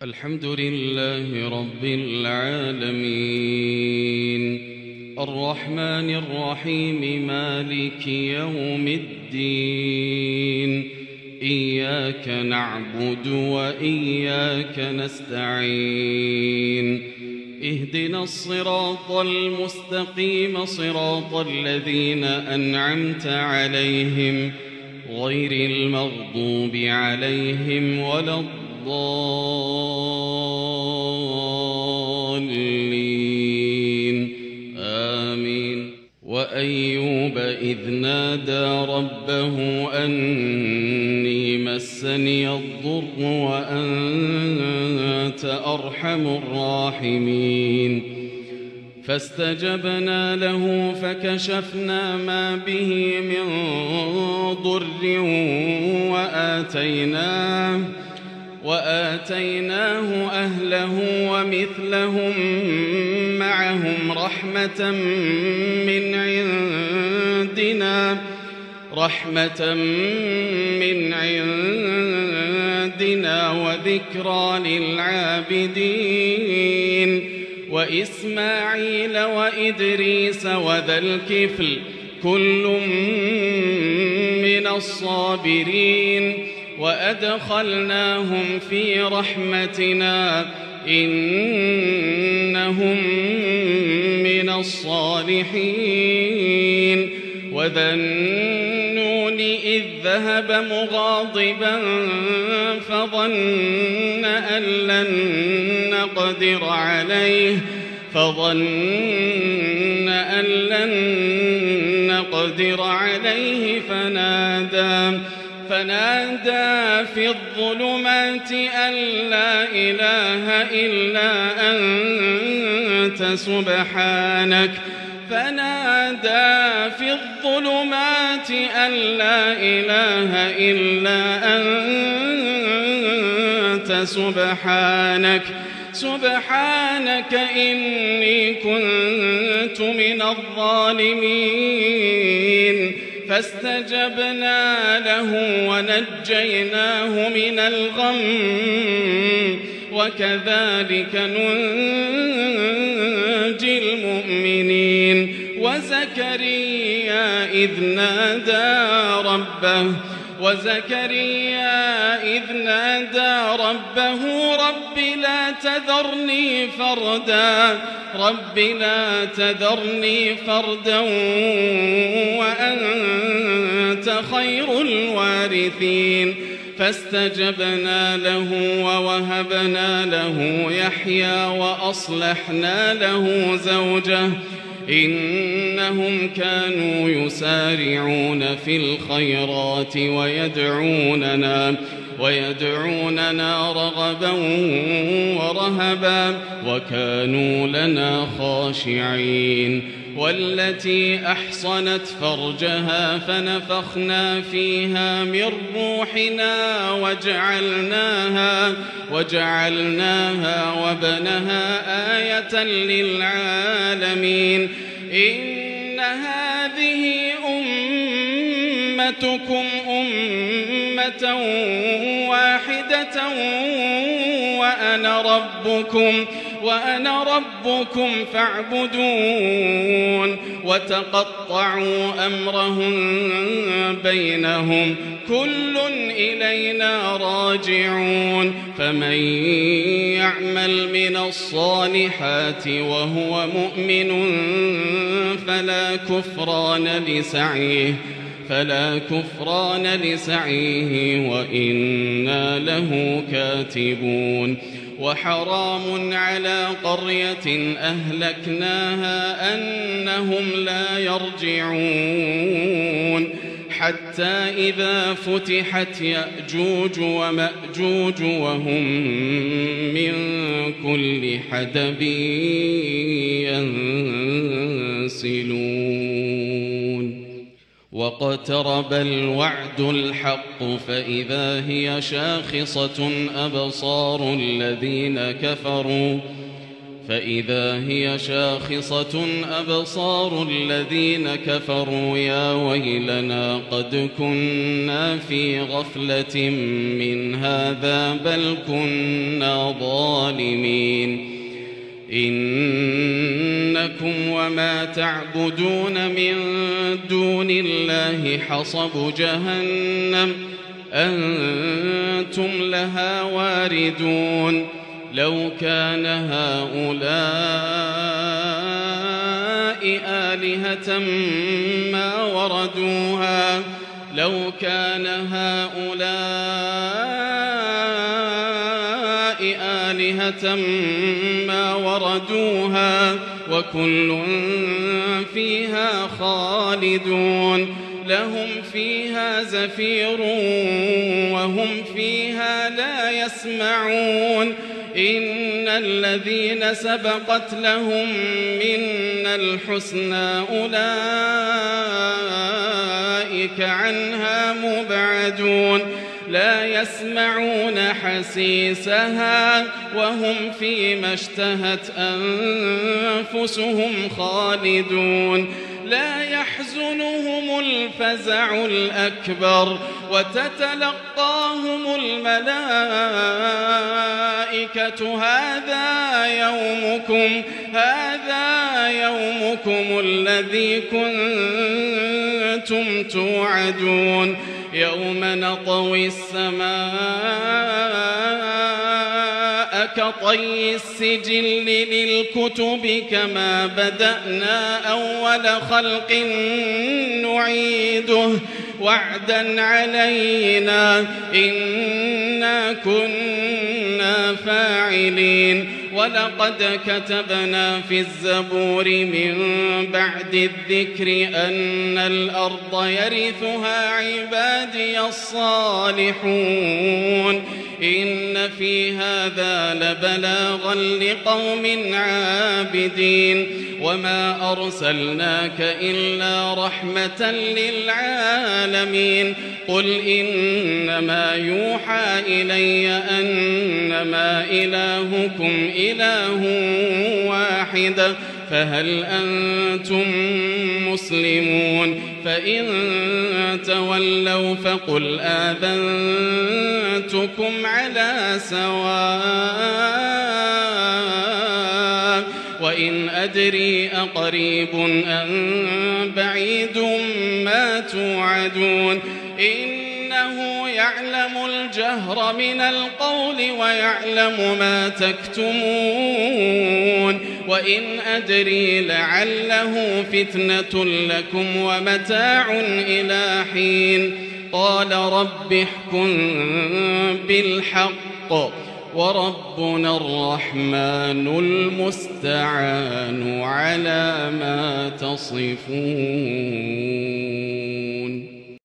الحمد لله رب العالمين الرحمن الرحيم مالك يوم الدين إياك نعبد وإياك نستعين اهدنا الصراط المستقيم صراط الذين أنعمت عليهم غير المغضوب عليهم ولا الضالين آمين. وأيوب إذ نادى ربه أني مسني الضر وأنت أرحم الراحمين فاستجبنا له فكشفنا ما به من ضر وآتيناه أهله ومثلهم معهم رحمة من عندنا وذكرى للعابدين وإسماعيل وإدريس وذا الكفل كل من الصابرين وأدخلناهم في رحمتنا إنهم من الصالحين. وذا النون إذ ذهب مغاضبا فظن أن لن نقدر عليه فنادى في الظلمات أن لا إله إلا أنت سبحانك إني كنت من الظالمين. فاستجبنا له ونجيناه من الغم وكذلك ننجي المؤمنين. وزكريا إذ نادى ربه رب لا تذرني فردا وأنت خير الوارثين. فاستجبنا له ووهبنا له يحيى وأصلحنا له زوجه إنهم كانوا يسارعون في الخيرات ويدعوننا رغبا ورهبا وكانوا لنا خاشعين. والتي أحصنت فرجها فنفخنا فيها من روحنا وجعلناها وابنها آية للعالمين. إن هذه أمتكم أمة واحدة وأنا ربكم فاعبدون. وتقطعوا أمرهم بينهم كل إلينا راجعون. فمن يعمل من الصالحات وهو مؤمن فلا كفران لسعيه وإنا له كاتبون. وحرام على قرية أهلكناها أنهم لا يرجعون حتى إذا فتحت يأجوج ومأجوج وهم من كل حدب ينسلون. واقترب الوعد الحق فإذا هي شاخصة أبصار الذين كفروا فإذا هي شاخصة أبصار الذين كفروا يا ويلنا قد كنا في غفلة من هذا بل كنا ظالمين إنكم وما تعبدون من دون الله حصب جهنم أنتم لها واردون لو كان هؤلاء آلهة ما وردوها لو كان هؤلاء آلهة ما وردوها وكل فيها خالدون لهم فيها زفير وهم فيها لا يسمعون إن الذين سبقت لهم منا الحسنى أولئك عنها مبعدون لا يسمعون حسيسها وهم فيما اشتهت أنفسهم خالدون لا يحزنهم الفزع الأكبر وتتلقاهم الملائكة هذا يومكم الذي كنتم توعدون يوم نطوي السماء كطي السجل للكتب كما بدأنا أول خلق نعيده وعدا علينا إنا كنا فاعلين ولقد كتبنا في الزبور من بعد الذكر أن الأرض يرثها عبادي الصالحون إن في هذا لبلاغا لقوم عابدين وما أرسلناك إلا رحمة للعالمين قل إنما يوحى إلي أنما إلهكم إله واحد فهل أنتم مسلمون فإن تولوا فقل آذنتكم على سواء وإن أدري أقريب أم بعيد ما توعدون إنه يعلم الجهر من القول ويعلم ما تكتمون وإن أدري لعله فتنة لكم ومتاع إلى حين قال رب احكم بالحق وربنا الرحمن المستعان على ما تصفون.